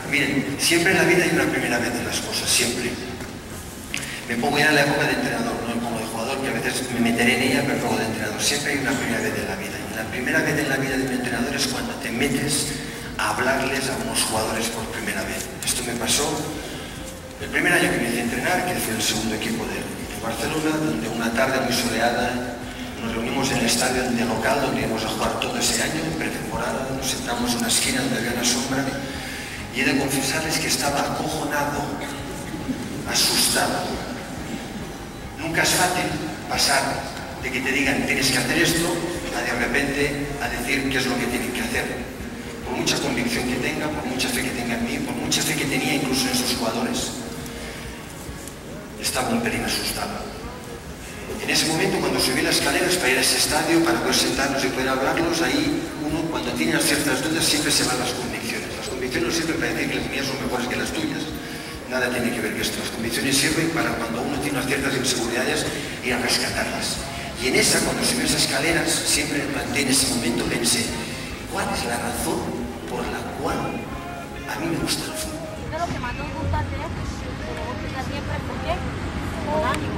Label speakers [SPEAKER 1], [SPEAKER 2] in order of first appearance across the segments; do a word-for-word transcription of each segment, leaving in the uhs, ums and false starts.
[SPEAKER 1] Miren, siempre en la vida hay una primera vez en las cosas, siempre. Me pongo ya en la época de entrenador, no me pongo de jugador, que a veces me meteré en ella, pero pongo de entrenador. Siempre hay una primera vez en la vida. Y la primera vez en la vida de un entrenador es cuando te metes a hablarles a unos jugadores por primera vez. Esto me pasó el primer año que me hice entrenar, que fue el segundo equipo de, de Barcelona, donde una tarde muy soleada nos reunimos en el estadio de local donde íbamos a jugar todo ese año, en pretemporada, nos sentamos en una esquina donde había una sombra y he de confesarles que estaba acojonado, asustado. Nunca es fácil pasar de que te digan tienes que hacer esto a de repente a decir qué es lo que tienen que hacer. Por mucha convicción que tenga, por mucha fe que tenga en mí, por mucha fe que tenía incluso en esos jugadores, estaba un pelín asustado. En ese momento, cuando subí las escaleras para ir a ese estadio, para poder sentarnos y poder hablarlos, ahí uno, cuando tiene ciertas dudas, siempre se van las convicciones. Las convicciones no sirven para decir que las mías son mejores que las tuyas. Nada tiene que ver con esto. Las convicciones sirven para cuando uno tiene unas ciertas inseguridades ir a rescatarlas. Y en esa, cuando subí esas escaleras, siempre planteé en ese momento, pensé, ¿cuál es la razón por la cual a mí me gusta el fútbol?
[SPEAKER 2] Lo que más nos gusta hacer, pero gusta siempre, ¿por qué? Con ánimo.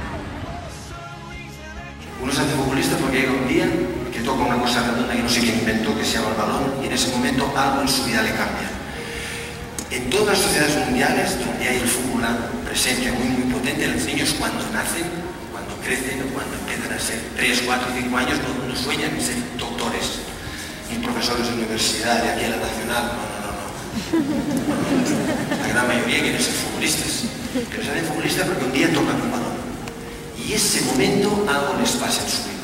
[SPEAKER 1] Uno se hace futbolista porque llega un día que toca una cosa redonda que no sé quién inventó, que se llama el balón, y en ese momento algo en su vida le cambia. En todas las sociedades mundiales donde hay el fútbol presente muy muy potente, los niños cuando nacen, cuando crecen o cuando empiezan a ser tres, cuatro, cinco años, no, no sueñan en ser doctores, ni profesores de universidad, de aquí a la nacional, no, no, no, no. La gran mayoría quieren ser futbolistas, pero salen futbolistas porque un día tocan un balón. Y ese momento algo les pasa en su vida.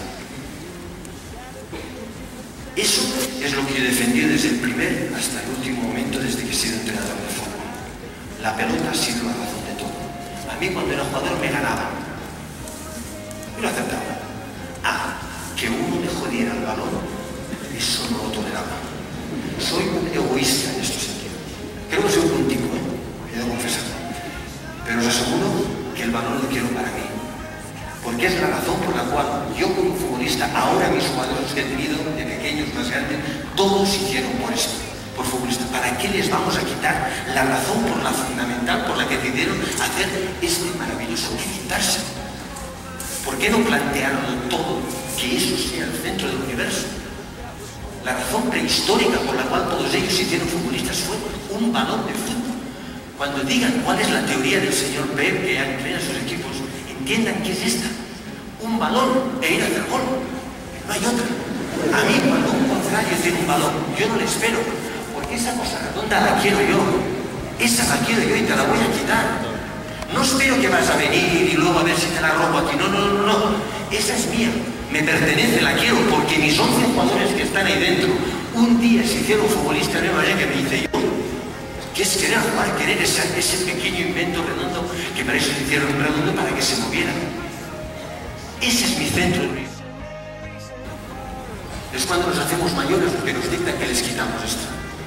[SPEAKER 1] Eso es lo que yo he defendido desde el primer hasta el último momento desde que he sido entrenador de fútbol. La pelota ha sido la razón de todo. A mí cuando era jugador me ganaba. Yo lo aceptaba. Ah, que uno me jodiera el balón, eso no lo toleraba. Soy un egoísta en este sentido. Creo que soy un puntico, ¿eh? He de confesarlo. Pero os aseguro que el balón lo quiero para mí. Porque es la razón por la cual yo como futbolista, ahora mis jugadores que he tenido, de pequeños, más grandes, todos hicieron por esto, por futbolista. ¿Para qué les vamos a quitar la razón por la fundamental por la que decidieron hacer este maravilloso quitarse? ¿Por qué no plantearon todo que eso sea el centro del universo? La razón prehistórica por la cual todos ellos se hicieron futbolistas fue un balón de fútbol. Cuando digan cuál es la teoría del señor Pep que entrena a sus equipos, entiendan qué es esta. Un balón e ir a hacer gol. No hay otra. A mí cuando un contrario tiene un balón, yo no le espero, porque esa cosa redonda la quiero yo. Esa la quiero yo y te la voy a quitar. No espero que vas a venir y luego a ver si te la robo aquí. No, no, no, no. Esa es mía. Me pertenece, la quiero, porque mis once jugadores que están ahí dentro, un día se hicieron futbolistas, no me que me hice yo. Que es querer jugar, querer ese, ese pequeño invento redondo, que para eso se hicieron redondo, para que se moviera. Ese es mi centro. Es cuando nos hacemos mayores porque nos dictan que les quitamos esto.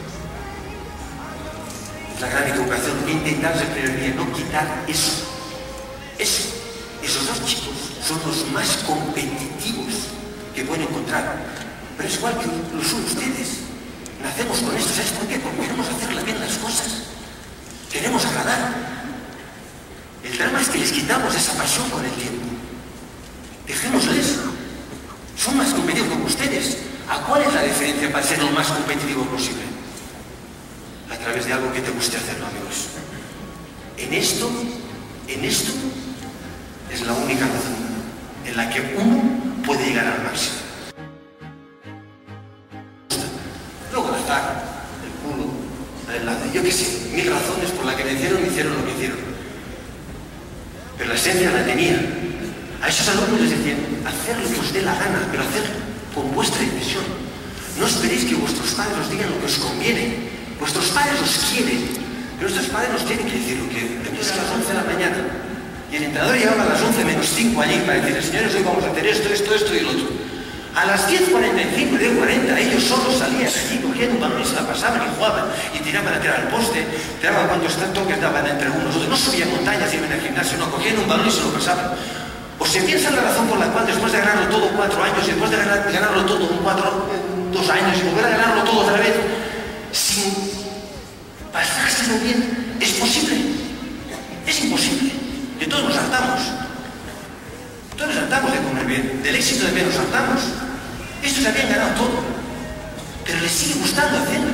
[SPEAKER 1] Es la gran equivocación, intentar desde el primer día no quitar eso. Eso. Esos dos chicos son los más competitivos que pueden encontrar. Pero es igual que lo son ustedes. Nacemos con esto, ¿sabes por qué? Porque queremos hacerle bien las cosas. Queremos agradar. El drama es que les quitamos esa pasión con el tiempo. Dejémosles. Son más competitivos que ustedes. ¿A cuál es la diferencia para ser lo más competitivo posible? A través de algo que te guste hacerlo, amigos. En esto, en esto, es la única razón en la que uno puede llegar al máximo. Luego la cara, el culo, la, yo qué sé, mil razones por las que me hicieron, me hicieron lo que hicieron. Pero la esencia la tenía. A esos alumnos les decían, hacer lo que os dé la gana, pero hacer con vuestra intención. No esperéis que vuestros padres os digan lo que os conviene. Vuestros padres os quieren, pero vuestros padres nos tienen que decir lo que empieza a las once de la mañana. Y el entrenador llegaba a las once menos cinco allí para decirles, señores, hoy vamos a hacer esto, esto, esto y lo otro. A las diez cuarenta y cinco, diez cuarenta, ellos solos salían allí, cogían un balón y se la pasaban y jugaban y tiraban a tirar al poste, tiraban cuantos toques daban entre unos otros. No subían montañas y iban al gimnasio, no, cogían un balón y se lo pasaban. O se piensa la razón por la cual después de ganarlo todo cuatro años y después de ganar, ganarlo todo un cuatro, dos años y volver a ganarlo todo otra vez, sin pasárselo bien es donde menos saltamos. Estos habían ganado todo, pero les sigue gustando hacerlo.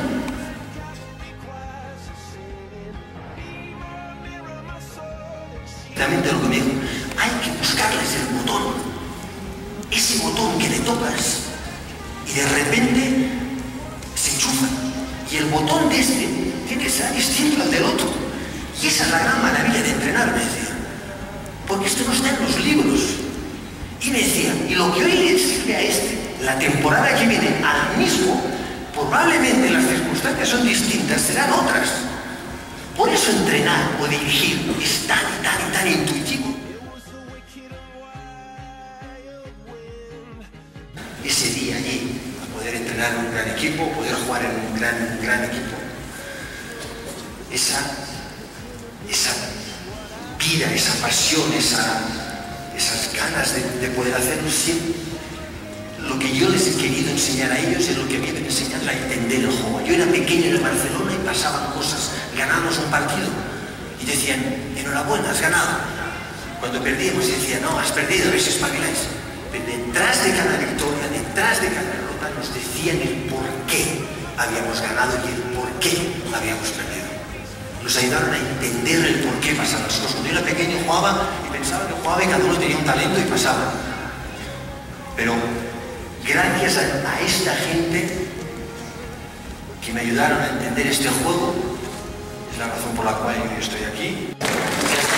[SPEAKER 1] Realmente lo que me dijo, hay que buscarles el botón, ese botón que le tocas y de repente se enchufa. Y el botón de este tiene que ser distinto al del otro. Y esa es la gran maravilla de entrenar, me decía. Porque esto no está en los libros. Y me decía, y lo que hoy le sirve a este, la temporada que viene al mismo, probablemente las circunstancias son distintas, serán otras. Por eso entrenar o dirigir es tan y tan y tan intuitivo. Ese día allí, a poder entrenar en un gran equipo, poder jugar en un gran, un gran equipo, esa, esa vida, esa pasión, esa, esas ganas de, de poder hacerlo siempre. Lo que yo les he querido enseñar a ellos es lo que a mí me enseñan a entender el juego. Yo era pequeño en Barcelona y pasaban cosas. Ganábamos un partido y decían, enhorabuena, has ganado. Cuando perdíamos decían, no, has perdido, a ver si espabiláis. Pero detrás de cada victoria, detrás de cada derrota, nos decían el por qué habíamos ganado y el por qué habíamos perdido. Nos ayudaron a entender el por qué pasaban las cosas. Cuando yo era pequeño jugaba y pensaba que jugaba y cada uno tenía un talento y pasaba. Pero gracias a, a esta gente que me ayudaron a entender este juego, es la razón por la cual yo estoy aquí.